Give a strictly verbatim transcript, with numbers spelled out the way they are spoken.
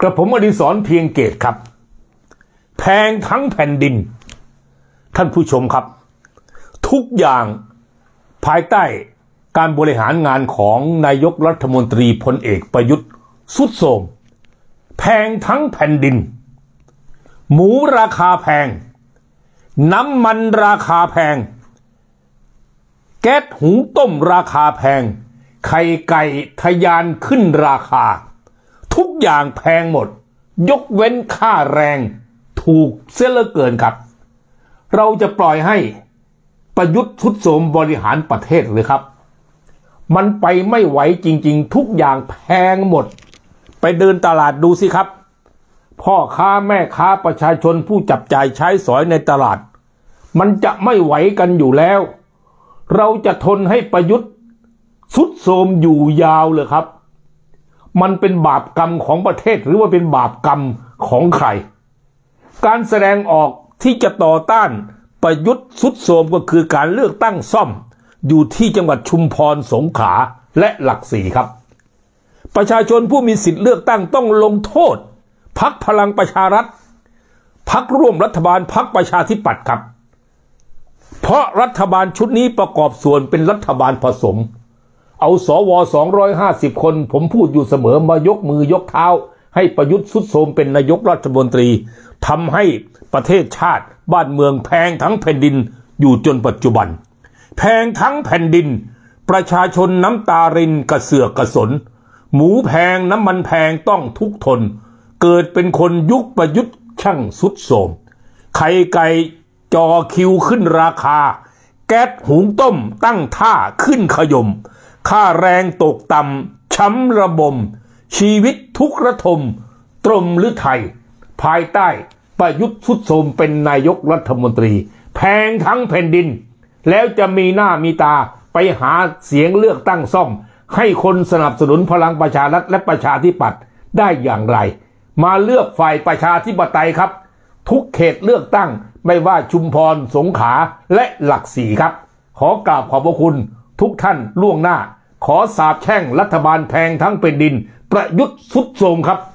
ระผมอดิศรเพียงเกตครับแพงทั้งแผ่นดินท่านผู้ชมครับทุกอย่างภายใต้การบริหารงานของนายกรัฐมนตรีพลเอกประยุทธ์ทรุดโทรมแพงทั้งแผ่นดินหมูราคาแพงน้ำมันราคาแพงแก๊สหุงต้มราคาแพงไข่ไก่ทะยานขึ้นราคาทุกอย่างแพงหมดยกเว้นค่าแรงถูกเสียเหลือเกินครับเราจะปล่อยให้ประยุทธ์ทรุดโทรมบริหารประเทศหรือครับมันไปไม่ไหวจริงๆทุกอย่างแพงหมดไปเดินตลาดดูสิครับพ่อค้าแม่ค้าประชาชนผู้จับจ่ายใช้สอยในตลาดมันจะไม่ไหวกันอยู่แล้วเราจะทนให้ประยุทธ์ทรุดโทรมอยู่ยาวเลยครับมันเป็นบาปกรรมของประเทศหรือว่าเป็นบาปกรรมของใครการแสดงออกที่จะต่อต้านประยุทธ์ทรุดโทรมก็คือการเลือกตั้งซ่อมอยู่ที่จังหวัดชุมพรสงขลาและหลักสี่ครับประชาชนผู้มีสิทธิ์เลือกตั้งต้องลงโทษพรรคพลังประชารัฐพรรคร่วมรัฐบาลพรรคประชาธิปัตย์ครับเพราะรัฐบาลชุดนี้ประกอบส่วนเป็นรัฐบาลผสมเอาสวสองร้อยห้าสิบคนผมพูดอยู่เสมอมายกมือยกเท้าให้ประยุทธ์ทรุดโทรมเป็นนายกรัฐมนตรีทำให้ประเทศชาติบ้านเมืองแพงทั้งแผ่นดินอยู่จนปัจจุบันแพงทั้งแผ่นดินประชาชนน้ำตารินกระเสือกกระสนหมูแพงน้ำมันแพงต้องทุกทนเกิดเป็นคนยุคประยุทธ์ช่างสุดโทรมไข่ไก่จอคิวขึ้นราคาแก๊สหุงต้มตั้งท่าขึ้นขยมค่าแรงตกต่ำช้ำระบมชีวิตทุกข์ระทมตรมหรือไทยภายใต้ประยุทธ์ทรุดโทรมเป็นนายกรัฐมนตรีแพงทั้งแผ่นดินแล้วจะมีหน้ามีตาไปหาเสียงเลือกตั้งซ่อมให้คนสนับสนุนพลังประชารัฐและประชาธิปัตย์ได้อย่างไรมาเลือกฝ่ายประชาธิปไตยครับทุกเขตเลือกตั้งไม่ว่าชุมพรสงขลาและหลักสี่ครับขอกราบขอบพระคุณทุกท่านล่วงหน้าขอสาปแช่งรัฐบาลแพงทั้งแผ่นดินประยุทธ์ทรุดโทรมครับ